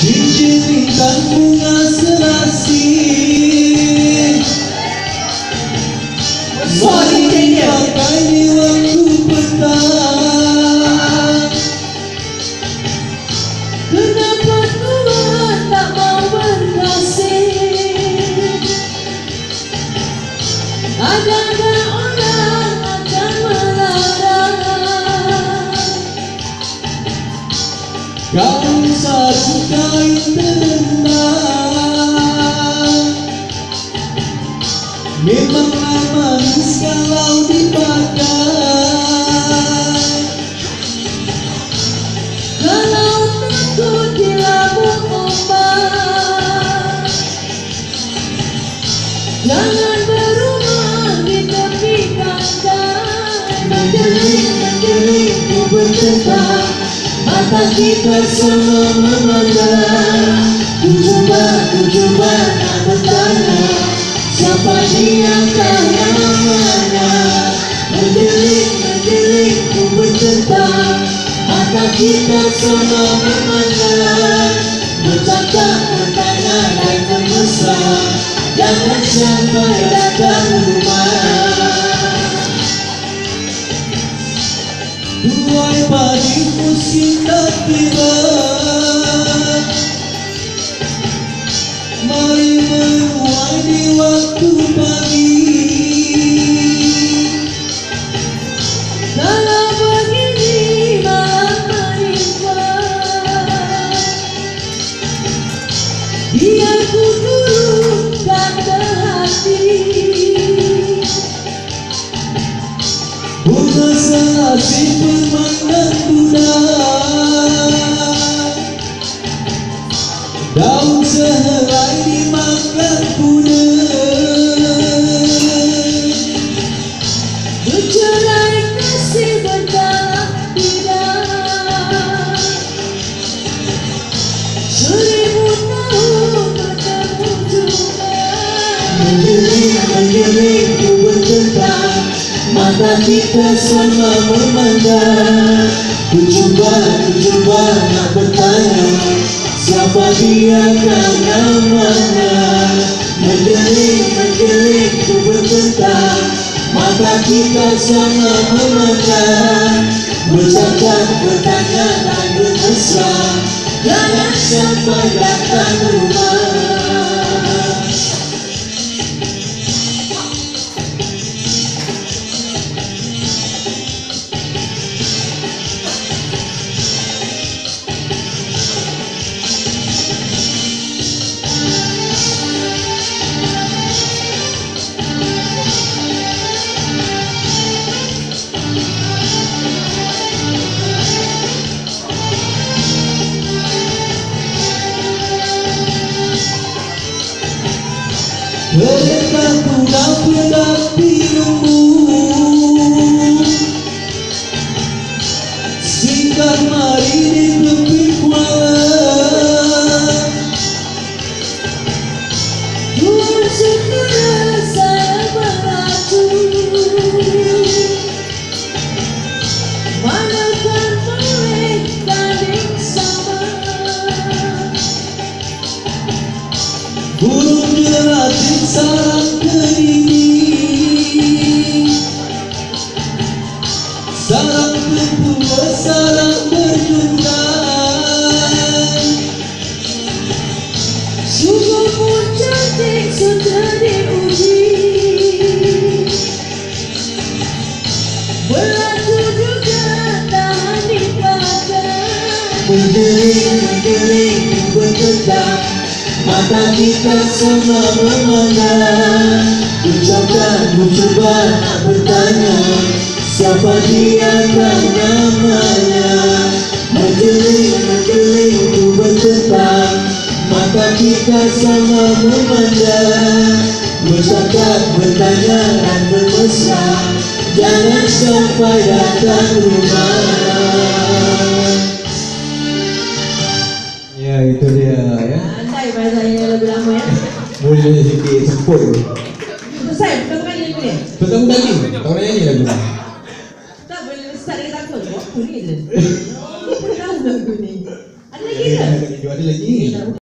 cincin bintang bunga serasi, mari pakai di waktu petang. Kenapa Tuhan tak mau berkasih? Ada orang akan melarang. Kau satu kain tenang, memanglah manis kalau dipakai. Kalau takut dilabung ombak, jangan berumah di tepi pantai. Menjeling ku bertentang, mata kita semua memandang. Ku coba nak bertanya, siapa dia kau namanya? Menjeling ku bertentang, mata kita semua memandang. Bercakap, bertanya dan bermesra, jangan sampai datang rumah. Tuai pagi musim tak tiba, mari menuai di waktu pagi. Kalau begini malam menimpa, biar ku turunkan ke hati. Bunga serasi bermakna tuna, daun sehelai dimakan kuda. Bercerai kasih berdalam tidak, 1000 tahun bertemu juga. Menjeling ku bertentang, mata kita sama memandang. Ku coba nak bertanya, siapa dia kau namanya? Menjeling ku bertentang, mata kita sama memandang. Bercakap, bertanya dan bermesra, jangan sampai datang rumah. Terletak kuda berdapi lembu, singgah mari di tepi kuala. Tuhan segera saya berlaku, manakah mereka yang sama? Burung jelatin sarang kedini, sarang kedua sarang berjumlah. Sungguh pun cantik sudah diuji, berlaku juga tahan dipakai. Menjeling bertentang, mata kita semua memandang. Ku coba nak bertanya, siapa dia kau namanya? Menjeling ku bertentang, mata kita sama memandang. Bercakap, bertanya dan bermesra, jangan sampai datang rumah. Ya, itu dia ya. Andai bahasanya lebih lama ya. Mulanya sikit sempur. Selesai, pertama kali lagu ni. Pertama kali, kau nak nyanyi lagu ni. Tak boleh start dengan takut. Apa ni je? Apa tahu lagu ni? Ada Lagi ke? Ada lagi.